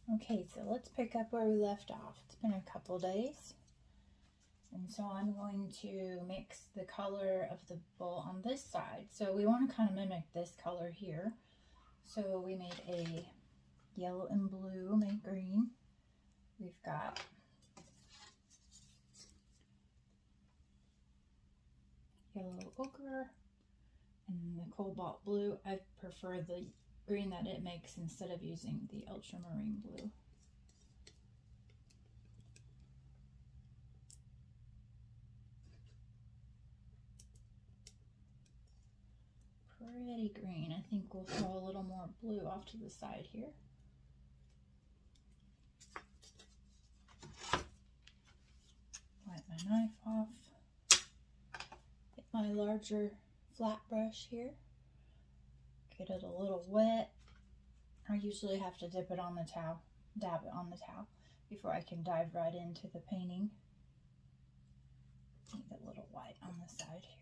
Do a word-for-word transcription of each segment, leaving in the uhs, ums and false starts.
Okay, so let's pick up where we left off. It's been a couple days. And so I'm going to mix the color of the bowl on this side. So we want to kind of mimic this color here. So we made a yellow and blue, made green. We've got yellow ochre and the cobalt blue. I prefer the green that it makes instead of using the ultramarine blue. Pretty green. I think we'll throw a little more blue off to the side here. Wipe my knife off. Get my larger flat brush here. Get it a little wet. I usually have to dip it on the towel, dab it on the towel before I can dive right into the painting. Need a little white on the side here.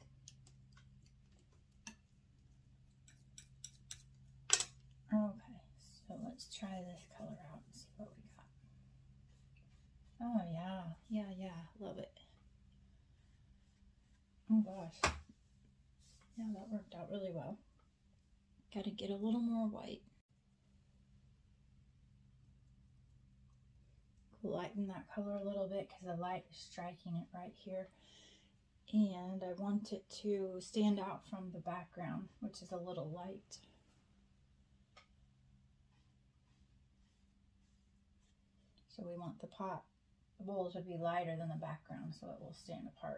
Okay, so let's try this color out and see what we got. Oh yeah, yeah, yeah, love it. Oh gosh. Yeah, that worked out really well. Gotta get a little more white. Lighten that color a little bit because the light is striking it right here. And I want it to stand out from the background, which is a little light. So we want the pot, the bowl to be lighter than the background so it will stand apart.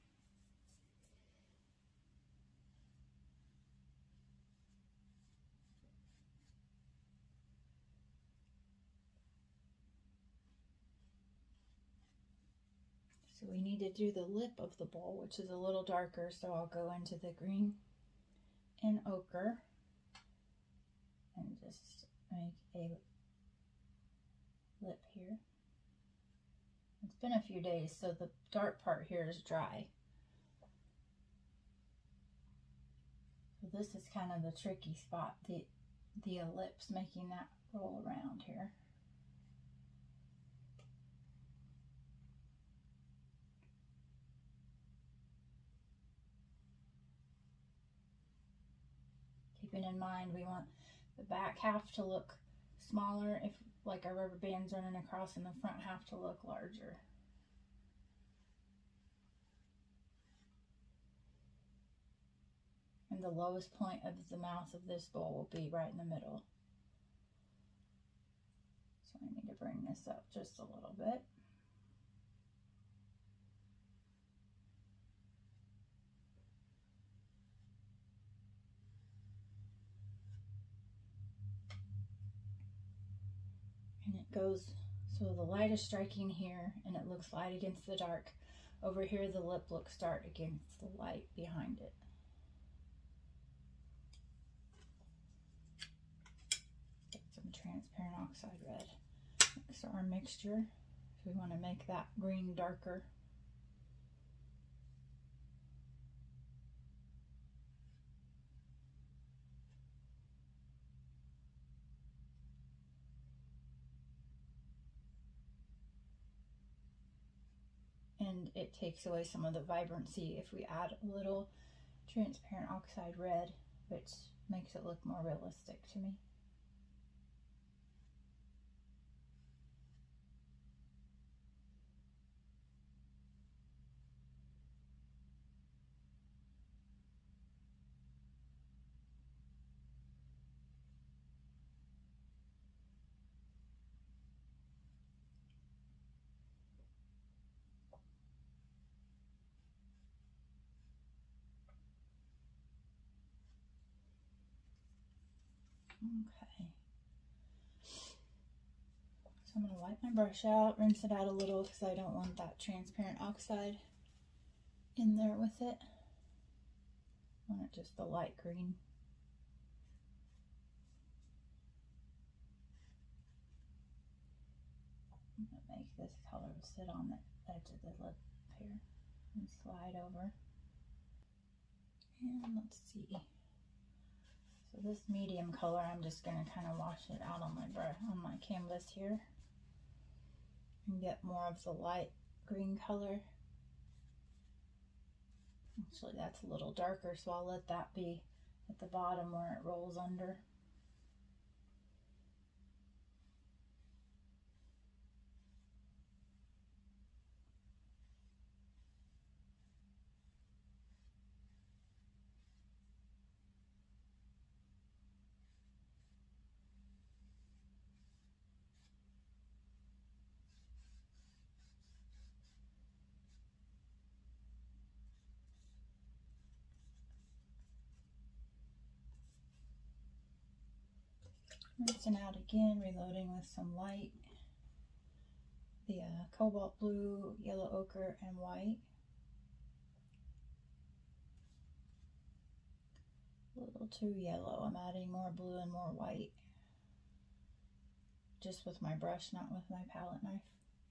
So we need to do the lip of the bowl, which is a little darker, so I'll go into the green and ochre and just make a lip here. It's been a few days, so the dark part here is dry. So this is kind of the tricky spot, the, the ellipse, making that roll around here. Keeping in mind we want the back half to look smaller, if like our rubber band's running across, and the front half to look larger. And the lowest point of the mouth of this bowl will be right in the middle. So I need to bring this up just a little bit. And it goes, so the light is striking here and it looks light against the dark. Over here the lip looks dark against the light behind it. Get some transparent oxide red. Mix our mixture. So we want to make that green darker. And it takes away some of the vibrancy if we add a little transparent oxide red, which makes it look more realistic to me. Okay, so I'm going to wipe my brush out, rinse it out a little because I don't want that transparent oxide in there with it. I want it just the light green. I'm going to make this color sit on the edge of the lip here and slide over. And let's see. So this medium color, I'm just going to kind of wash it out on my brush, on my canvas here, and get more of the light green color. Actually, that's a little darker, so I'll let that be at the bottom where it rolls under. Rinsing out again, reloading with some light. The uh, cobalt blue, yellow ochre, and white. A little too yellow. I'm adding more blue and more white. Just with my brush, not with my palette knife.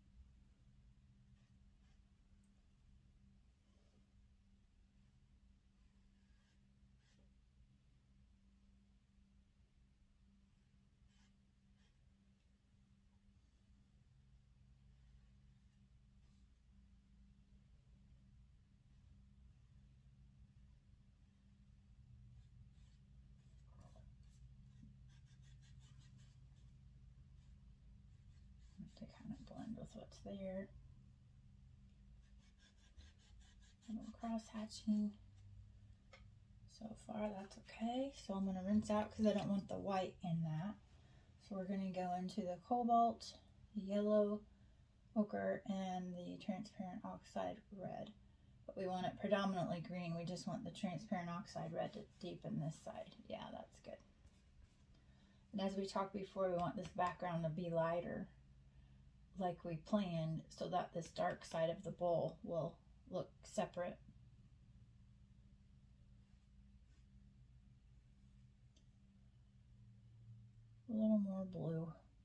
To kind of blend with what's there. A little cross hatching. So far that's okay. So I'm going to rinse out because I don't want the white in that. So we're going to go into the cobalt, the yellow ochre, and the transparent oxide red. But we want it predominantly green. We just want the transparent oxide red to deepen this side. Yeah, that's good. And as we talked before, we want this background to be lighter, like we planned, so that this dark side of the bowl will look separate. A little more blue.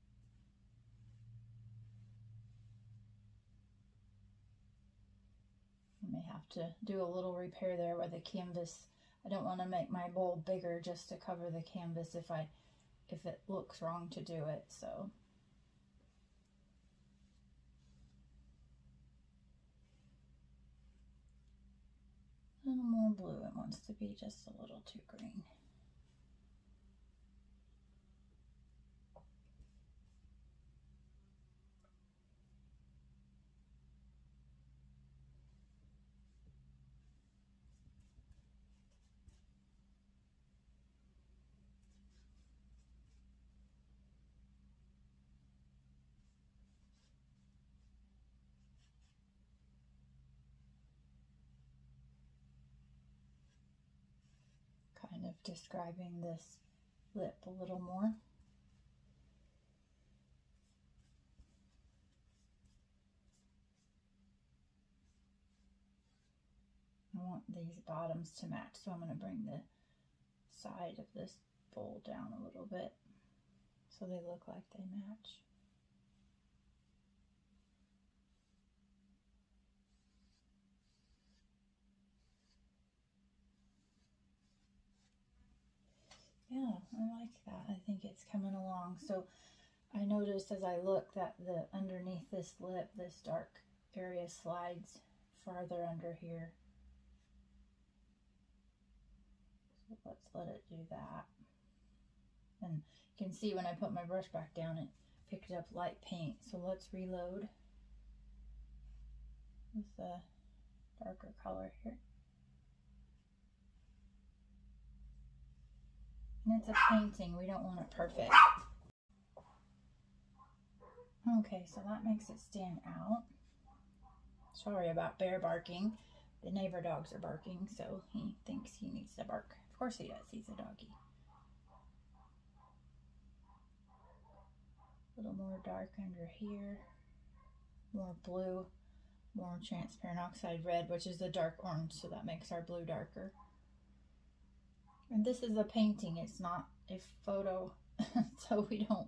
I may have to do a little repair there where the canvas, I don't want to make my bowl bigger just to cover the canvas if I if it looks wrong to do it, so. A little more blue. It wants to be just a little too green. Kind of describing this lip a little more. I want these bottoms to match, so I'm going to bring the side of this bowl down a little bit so they look like they match. Yeah, I like that. I think it's coming along. So I noticed as I look that the underneath this lip, this dark area slides farther under here. So let's let it do that. And you can see when I put my brush back down, it picked up light paint. So let's reload with the darker color here. And it's a painting, we don't want it perfect. Okay, so that makes it stand out. Sorry about Bear barking. The neighbor dogs are barking, so he thinks he needs to bark. Of course he does, he's a doggy. A little more dark under here. More blue, more transparent oxide red, which is a dark orange, so that makes our blue darker. And this is a painting, it's not a photo, so we don't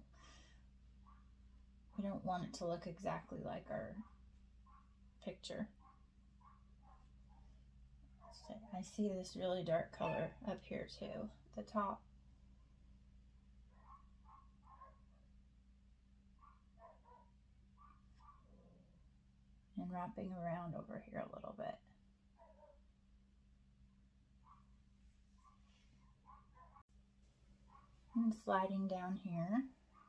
we don't want it to look exactly like our picture. So I see this really dark color up here too, at the top. and wrapping around over here a little bit. And sliding down here.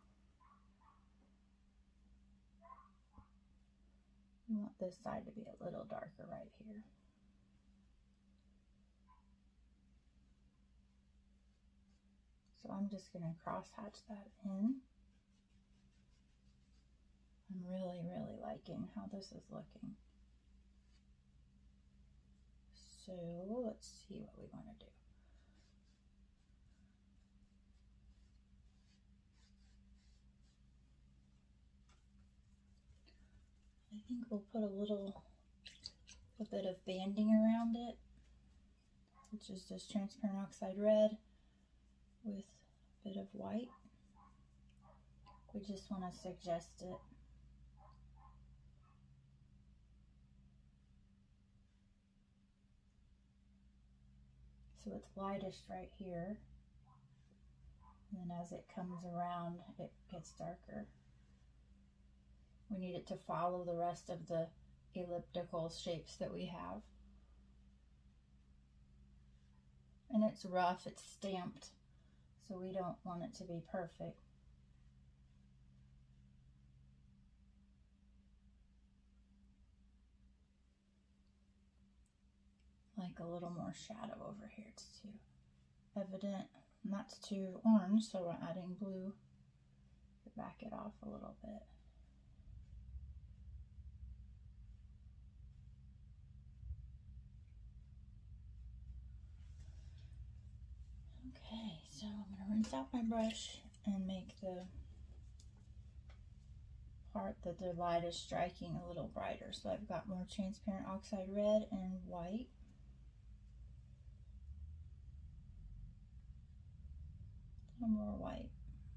You want this side to be a little darker right here. So I'm just going to cross hatch that in. I'm really, really liking how this is looking. So let's see what we want to do. I think we'll put a little a bit of banding around it, which is just transparent oxide red with a bit of white. We just want to suggest it. So it's lightest right here, and then as it comes around, it gets darker. We need it to follow the rest of the elliptical shapes that we have. And it's rough, it's stamped, so we don't want it to be perfect. Like a little more shadow over here. It's too evident. And that's too orange, so we're adding blue to back it off a little bit. Okay, so I'm going to rinse out my brush and make the part that the light is striking a little brighter. So I've got more transparent oxide red and white. A little more white.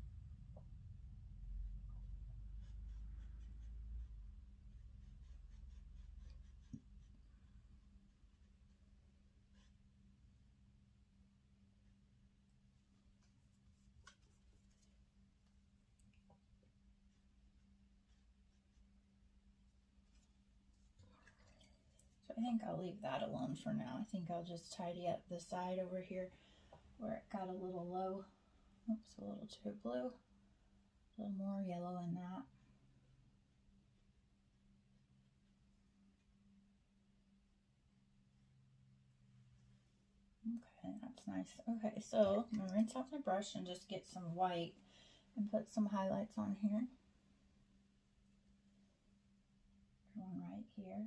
So I think I'll leave that alone for now. I think I'll just tidy up the side over here where it got a little low. Oops, a little too blue. A little more yellow in that. Okay, that's nice. Okay, so I'm gonna rinse off my brush and just get some white and put some highlights on here. One right here.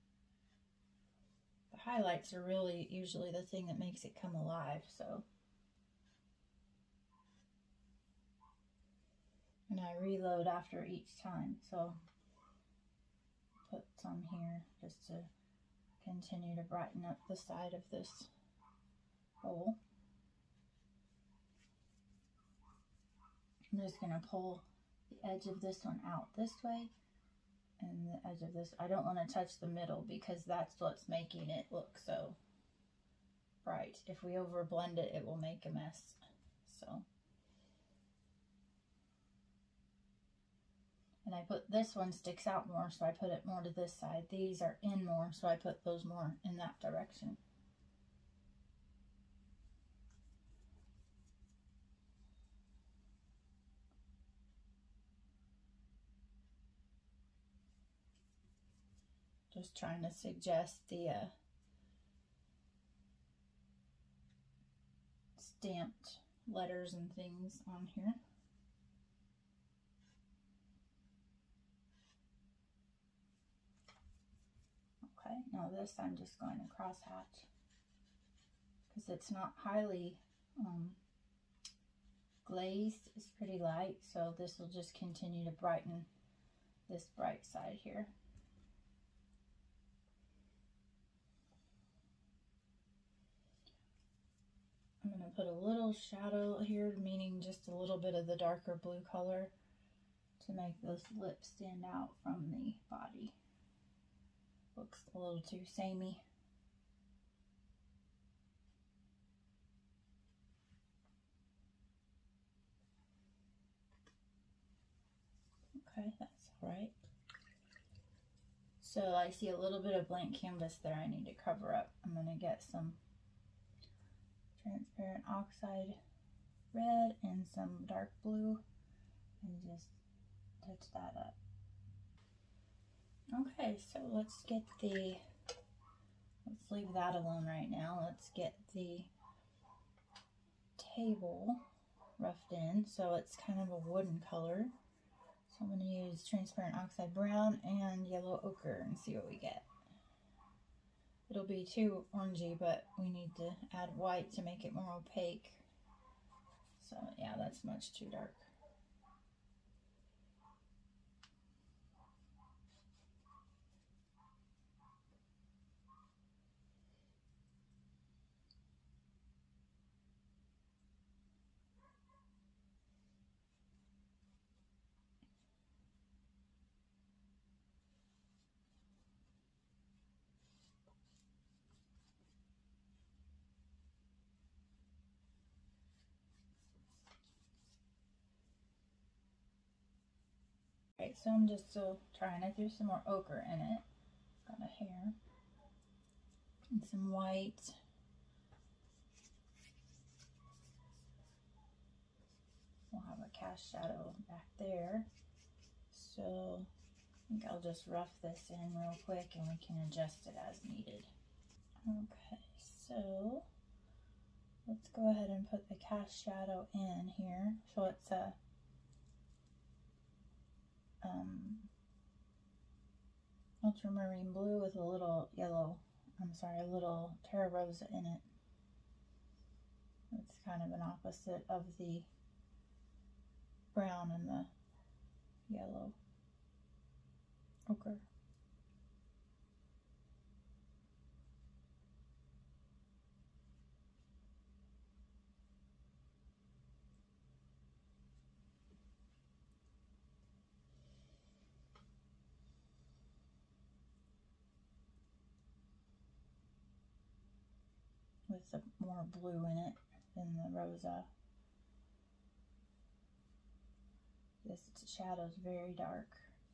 The highlights are really usually the thing that makes it come alive, so. And I reload after each time, so put some here just to continue to brighten up the side of this bowl. I'm just going to pull the edge of this one out this way and the edge of this. I don't want to touch the middle because that's what's making it look so bright. If we over blend it, it will make a mess. So. And I put this one sticks out more, so I put it more to this side. These are in more, so I put those more in that direction. Just trying to suggest the uh, stamped letters and things on here. Okay, now this I'm just going to cross hatch because it's not highly um, glazed. It's pretty light, so this will just continue to brighten this bright side here. I'm going to put a little shadow here, meaning just a little bit of the darker blue color to make those lips stand out from the body. Looks a little too samey. Okay, that's all right. So I see a little bit of blank canvas there I need to cover up. I'm going to get some transparent oxide red and some dark blue and just touch that up. Okay, so let's get the, let's leave that alone right now. Let's get the table roughed in so it's kind of a wooden color. So I'm going to use transparent oxide brown and yellow ochre and see what we get. It'll be too orangey, but we need to add white to make it more opaque. So yeah, that's much too dark. Okay, so I'm just still trying to do some more ochre in it. Got a hair and some white. We'll have a cast shadow back there. So I think I'll just rough this in real quick and we can adjust it as needed. Okay, so let's go ahead and put the cast shadow in here. So it's a um, ultramarine blue with a little yellow, I'm sorry, a little terra rosa in it. It's kind of an opposite of the brown and the yellow ochre. With the more blue in it than the rosa. This shadow is very dark.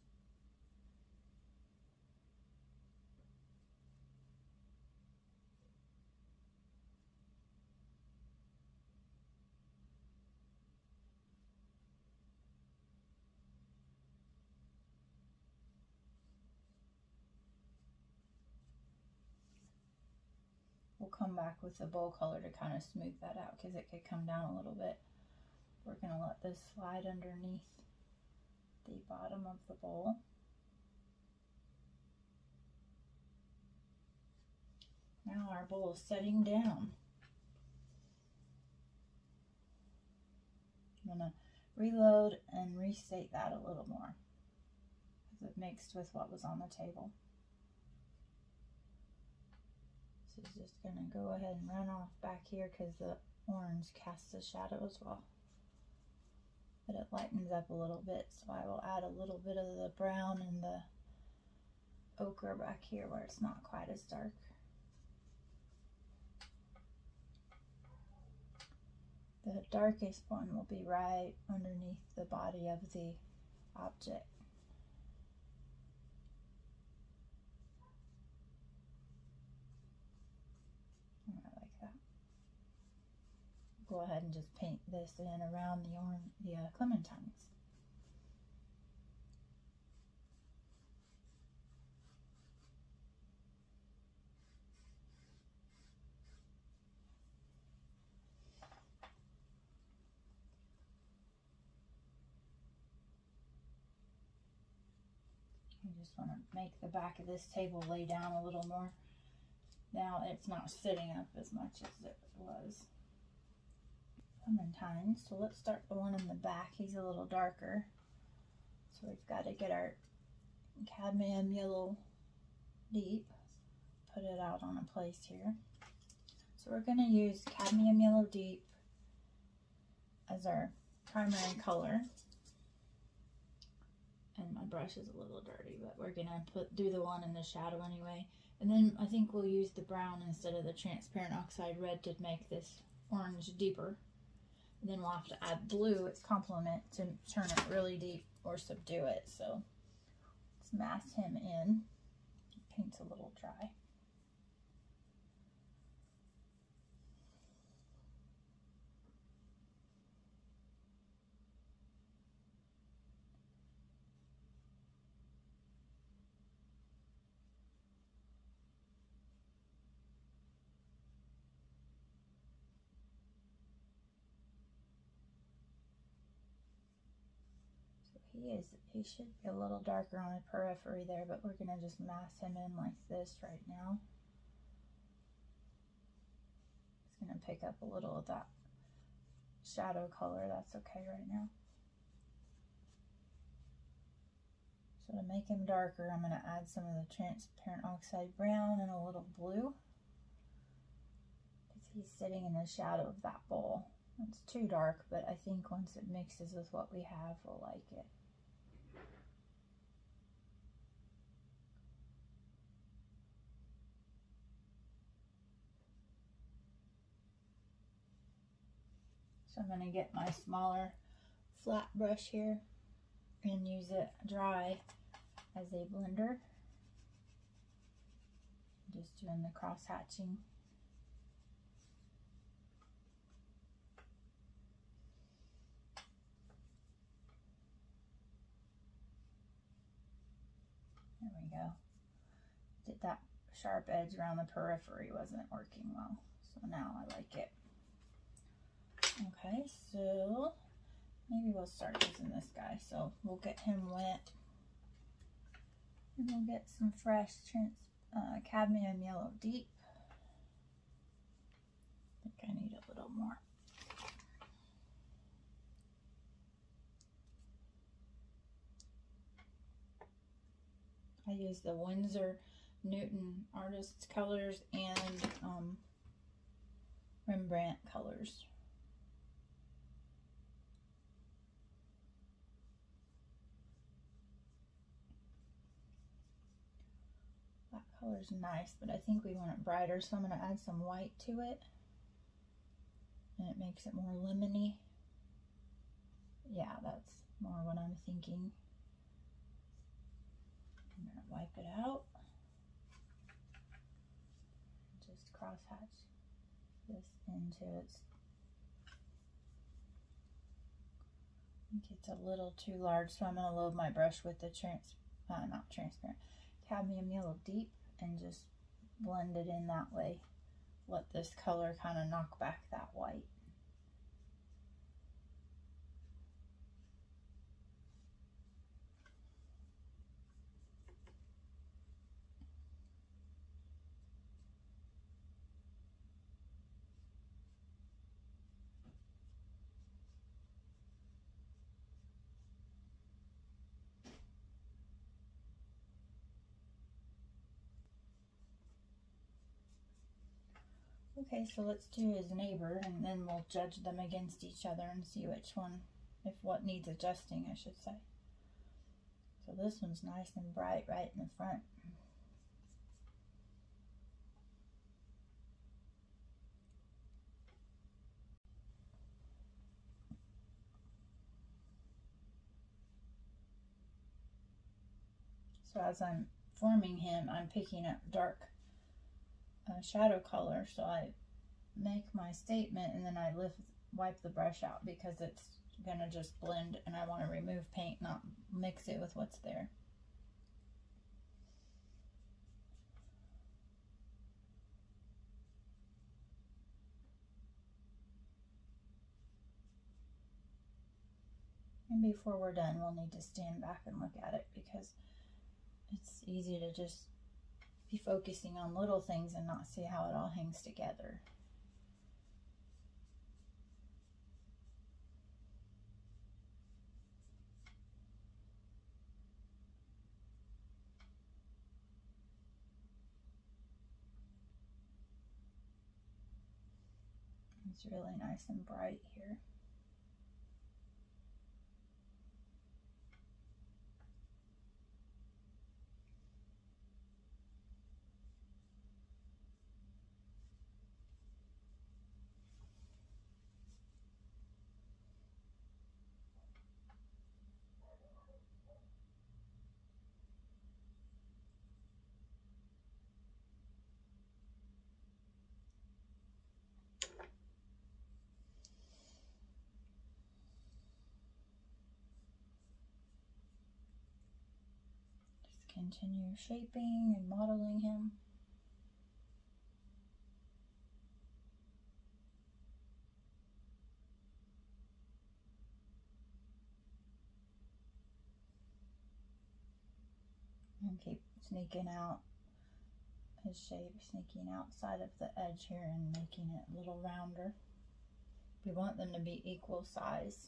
We'll come back with the bowl color to kind of smooth that out because it could come down a little bit. We're going to let this slide underneath the bottom of the bowl. Now our bowl is setting down. I'm going to reload and restate that a little more because it mixed with what was on the table. This is just going to go ahead and run off back here because the orange casts a shadow as well. But it lightens up a little bit, so I will add a little bit of the brown and the ochre back here where it's not quite as dark. The darkest one will be right underneath the body of the object. I like that. Go ahead and just paint this in around the orange, the uh, clementines. I just want to make the back of this table lay down a little more. Now it's not sitting up as much as it was. Clementines. So let's start the one in the back. He's a little darker. So we've got to get our cadmium yellow deep. Put it out on a place here. So we're going to use cadmium yellow deep as our primary color. And my brush is a little dirty, but we're gonna put do the one in the shadow anyway. And then I think we'll use the brown instead of the transparent oxide red to make this orange deeper. And then we'll have to add blue, its complement, to turn it really deep or subdue it. So let's mask him in. paint's a little dry. He is, he should be a little darker on the periphery there, but we're going to just mask him in like this right now. It's going to pick up a little of that shadow color. That's okay right now. So to make him darker, I'm going to add some of the transparent oxide brown and a little blue, because he's sitting in the shadow of that bowl. It's too dark, but I think once it mixes with what we have, we'll like it. So I'm going to get my smaller flat brush here and use it dry as a blender. Just doing the cross hatching. There we go. Did that sharp edge around the periphery wasn't working well, so now I like it. Okay, so maybe we'll start using this guy. So we'll get him wet, and we'll get some fresh trans, uh, cadmium yellow deep. I think I need a little more. I use the Winsor Newton Artist colors and um, Rembrandt colors. That color's nice, but I think we want it brighter, so I'm going to add some white to it, and it makes it more lemony. Yeah, that's more what I'm thinking. I'm going to wipe it out. Just cross hatch this into its. I think it's a little too large, so I'm going to load my brush with the trans, uh, not transparent, cadmium yellow deep, and just blend it in that way. Let this color kind of knock back that white. Okay, so let's do his neighbor, and then we'll judge them against each other and see which one, if what needs adjusting, I should say. So this one's nice and bright right in the front. So as I'm forming him, I'm picking up dark uh, shadow color, so I make my statement and then I lift, wipe the brush out, because it's gonna just blend and I want to remove paint, not mix it with what's there. And before we're done, we'll need to stand back and look at it, because it's easy to just be focusing on little things and not see how it all hangs together. It's really nice and bright here. continue shaping and modeling him. And keep sneaking out his shape, sneaking outside of the edge here and making it a little rounder. We want them to be equal size.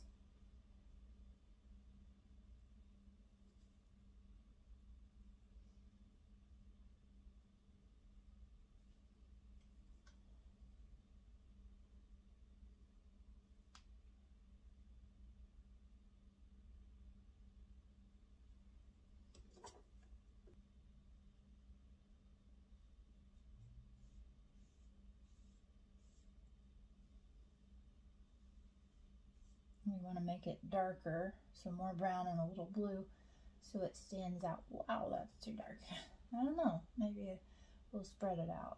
We want to make it darker, so more brown and a little blue, so it stands out. Wow, that's too dark. I don't know, maybe we'll spread it out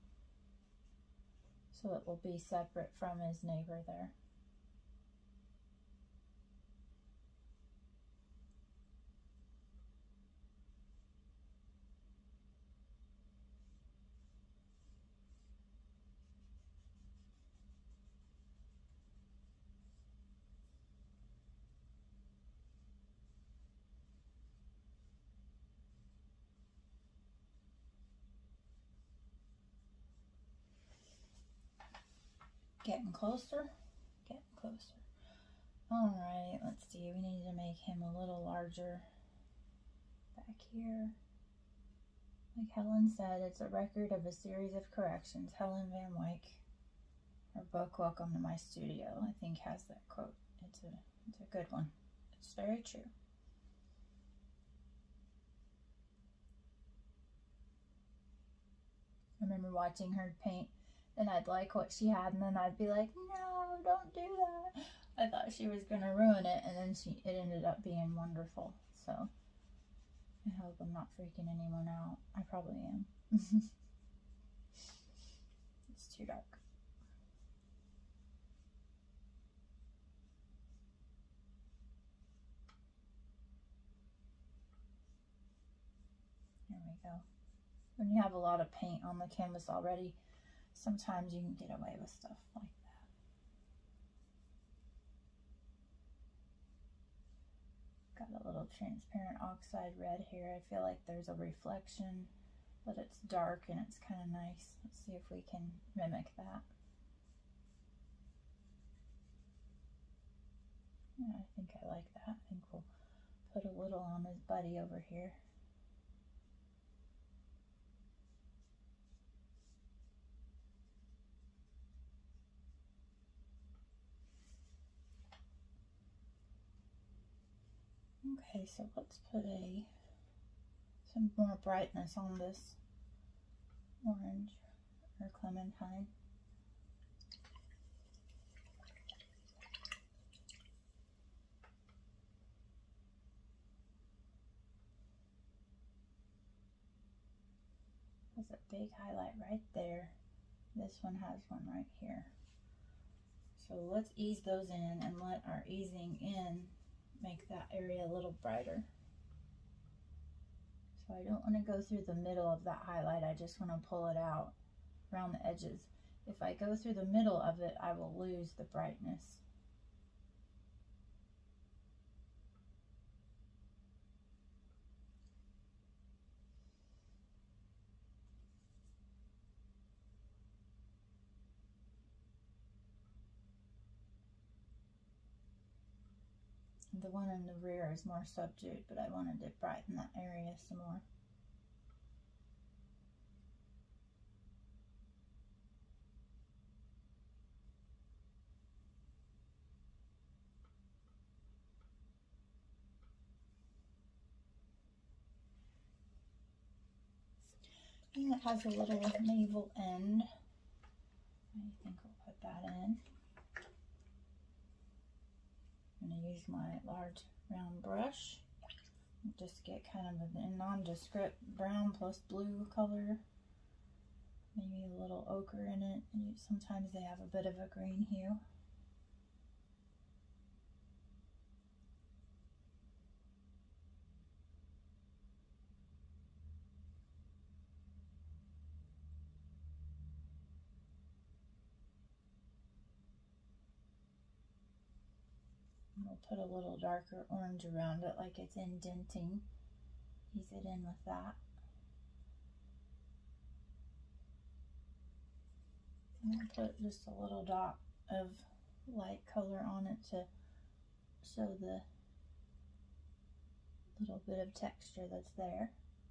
so it will be separate from his neighbor there. Getting closer, getting closer. All right, let's see. We need to make him a little larger back here. Like Helen said, it's a record of a series of corrections. Helen Van Wyck, her book, Welcome to My Studio, I think has that quote. It's a, it's a good one. It's very true. I remember watching her paint, and I'd like what she had, and then I'd be like, no, don't do that. I thought she was going to ruin it, and then she it ended up being wonderful. So I hope I'm not freaking anyone out. I probably am. It's too dark. There we go. When you have a lot of paint on the canvas already, sometimes you can get away with stuff like that. Got a little transparent oxide red here. I feel like there's a reflection, but it's dark and it's kind of nice. Let's see if we can mimic that. Yeah, I think I like that. I think we'll put a little on his buddy over here. Okay, so let's put a some more brightness on this orange or clementine. There's a big highlight right there. This one has one right here. So let's ease those in and let our easing in make that area a little brighter. So I don't want to go through the middle of that highlight, I just want to pull it out around the edges. If I go through the middle of it, I will lose the brightness. The one in the rear is more subdued, but I wanted to brighten that area some more. And it has a little navel end. I think we'll put that in. I'm going to use my large round brush and just get kind of a nondescript brown plus blue color, maybe a little ochre in it, and sometimes they have a bit of a green hue. we'll put a little darker orange around it like it's indenting. Ease it in with that. And I'll put just a little dot of light color on it to show the little bit of texture that's there.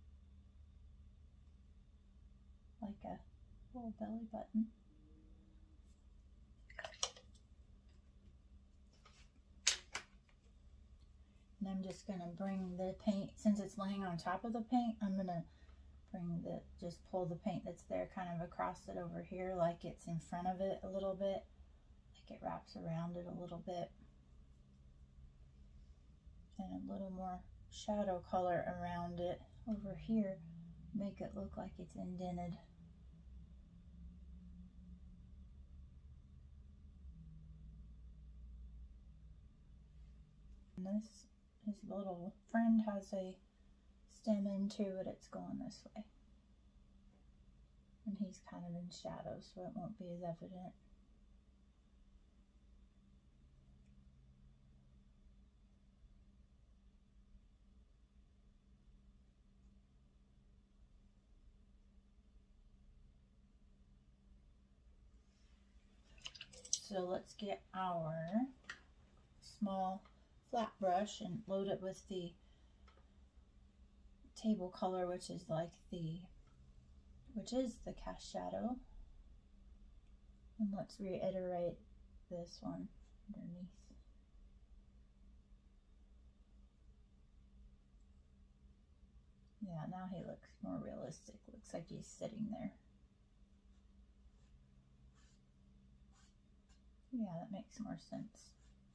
Like a little belly button. And I'm just going to bring the paint, since it's laying on top of the paint, I'm going to bring the, just pull the paint that's there kind of across it over here like it's in front of it a little bit, like it wraps around it a little bit. And a little more shadow color around it over here, make it look like it's indented. And this, his little friend has a stem end to it, it's going this way. And he's kind of in shadow, so it won't be as evident. So let's get our small flat brush and load it with the table color, which is like the, which is the cast shadow. And let's reiterate this one underneath. Yeah, now he looks more realistic. Looks like he's sitting there. Yeah, that makes more sense.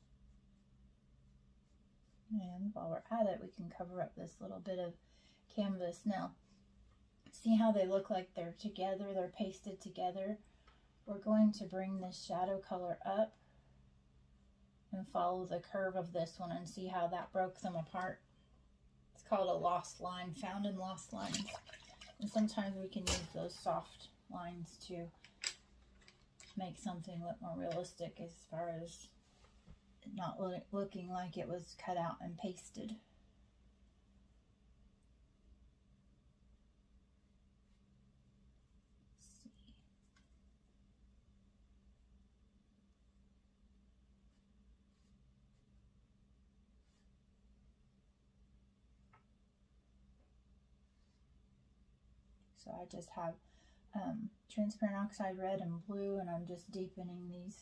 And while we're at it, we can cover up this little bit of canvas. Now, see how they look like they're together, they're pasted together? We're going to bring this shadow color up and follow the curve of this one and see how that broke them apart. It's called a lost line, found in lost lines. And sometimes we can use those soft lines to make something look more realistic as far as not lo looking like it was cut out and pasted. Let's see. So I just have um, transparent oxide red and blue, and I'm just deepening these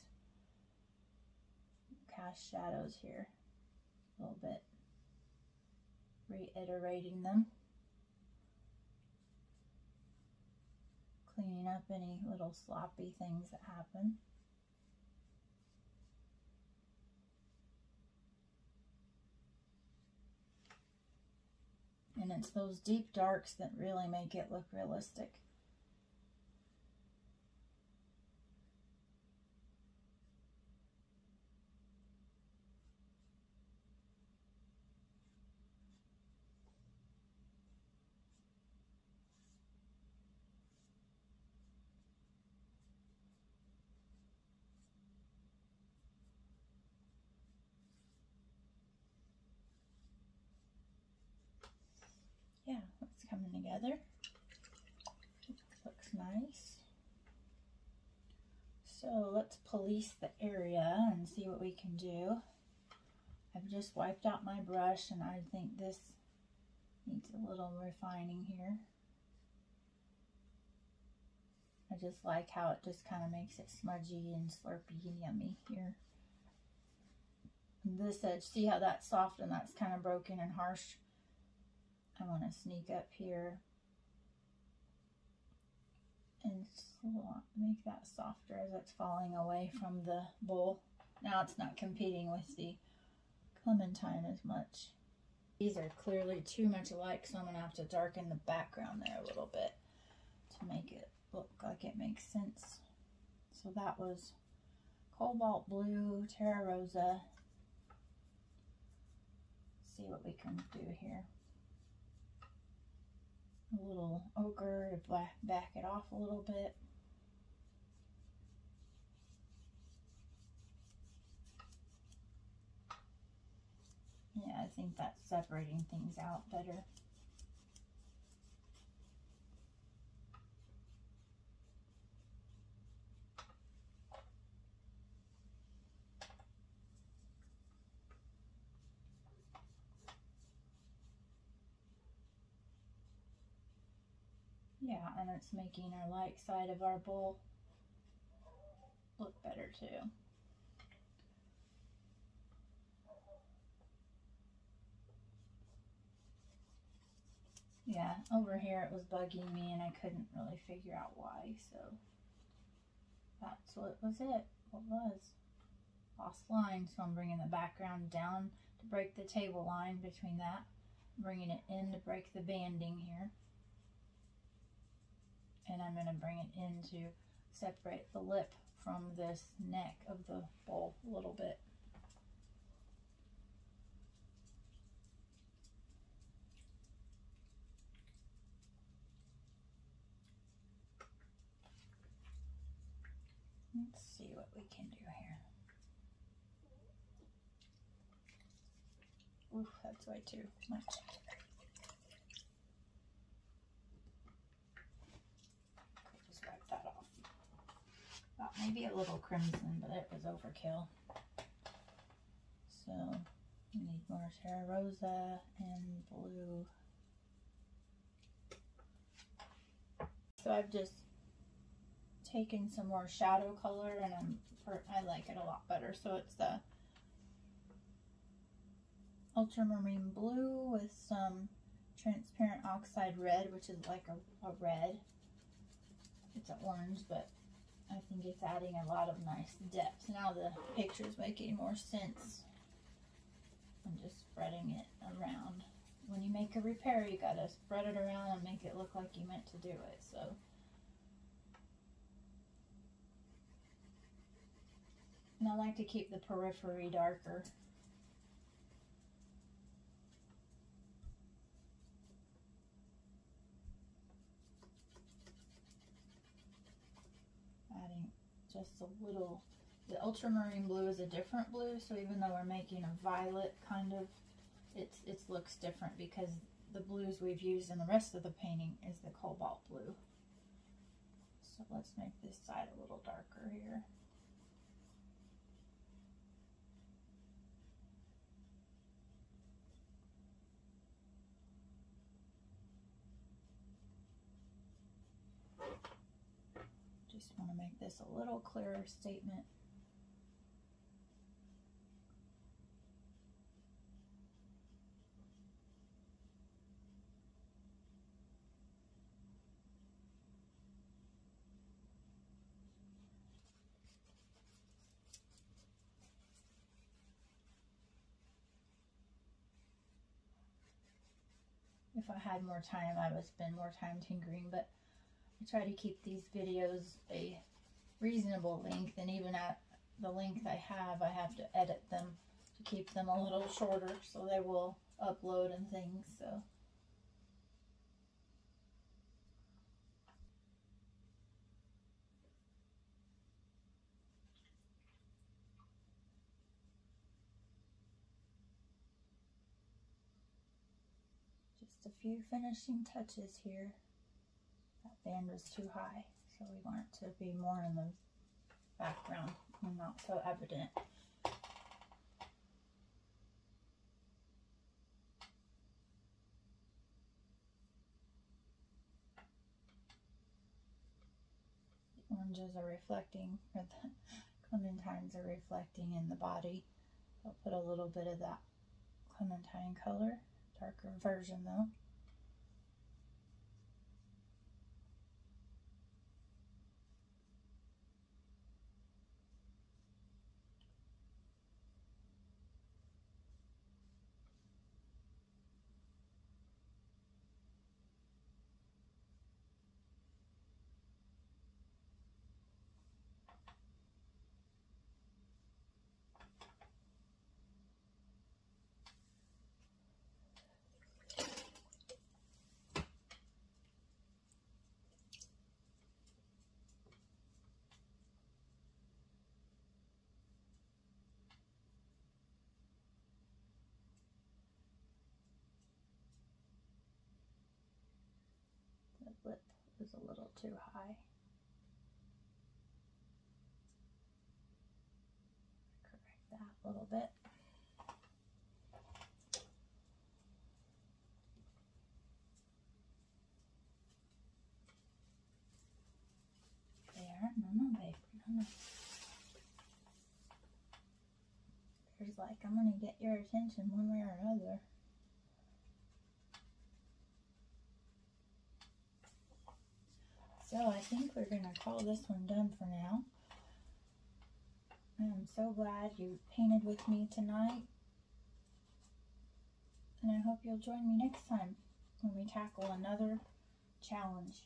cast shadows here a little bit, reiterating them, cleaning up any little sloppy things that happen. And it's those deep darks that really make it look realistic. Yeah, it's coming together. Looks nice. So let's police the area and see what we can do. I've just wiped out my brush, and I think this needs a little refining here. I just like how it just kind of makes it smudgy and slurpy and yummy here. And this edge, see how that's soft and that's kind of broken and harsh? I want to sneak up here and make that softer as it's falling away from the bowl. Now it's not competing with the clementine as much. These are clearly too much alike, so I'm going to have to darken the background there a little bit to make it look like it makes sense. So that was cobalt blue, terra rosa. Let's see what we can do here. A little ochre to back it off a little bit. think that's separating things out better. Yeah, and it's making our light side of our bowl look better too. Yeah, over here it was bugging me and I couldn't really figure out why, so that's what was it. What was? Lost line, so I'm bringing the background down to break the table line between that, bringing it in to break the banding here. And I'm going to bring it in to separate the lip from this neck of the bowl a little bit. Let's see what we can do here. Oof, that's way too much. Maybe a little crimson, but it was overkill. So we need more Terra Rosa and blue. So I've just taken some more shadow color, and I'm I like it a lot better. So it's the ultramarine blue with some transparent oxide red, which is like a, a red. It's an orange, but I think it's adding a lot of nice depth. Now the picture's making more sense. I'm just spreading it around. When you make a repair, you gotta spread it around and make it look like you meant to do it. So, and I like to keep the periphery darker. Adding just a little. The ultramarine blue is a different blue, so even though we're making a violet kind of, it's it looks different because the blues we've used in the rest of the painting is the cobalt blue. So let's make this side a little darker here. Just want to make this a little clearer statement. If I had more time, I would spend more time tinkering, but I try to keep these videos a reasonable length, and even at the length I have, I have to edit them to keep them a little shorter so they will upload and things. So just a few finishing touches here. That band was too high, so we want it to be more in the background and not so evident. The oranges are reflecting, or the clementines are reflecting in the body. I'll put a little bit of that clementine color, darker version though. lip is a little too high. Correct that a little bit. There, no, no, babe, no, no. There's like, I'm gonna get your attention one way or another. So I think we're going to call this one done for now. I'm so glad you painted with me tonight. And I hope you'll join me next time when we tackle another challenge.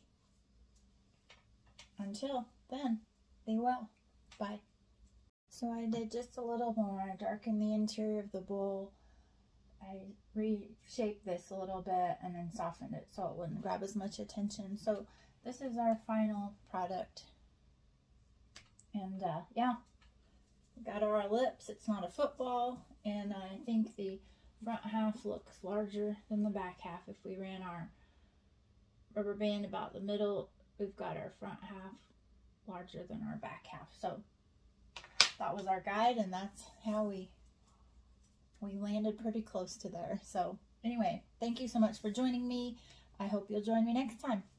Until then, be well. Bye. So I did just a little more. I darkened the interior of the bowl. I reshaped this a little bit and then softened it so it wouldn't grab as much attention. So this is our final product. And uh, yeah, we got our lips. It's not a football. And I think the front half looks larger than the back half. If we ran our rubber band about the middle, we've got our front half larger than our back half. So that was our guide, and that's how we we landed pretty close to there. So anyway, thank you so much for joining me. I hope you'll join me next time.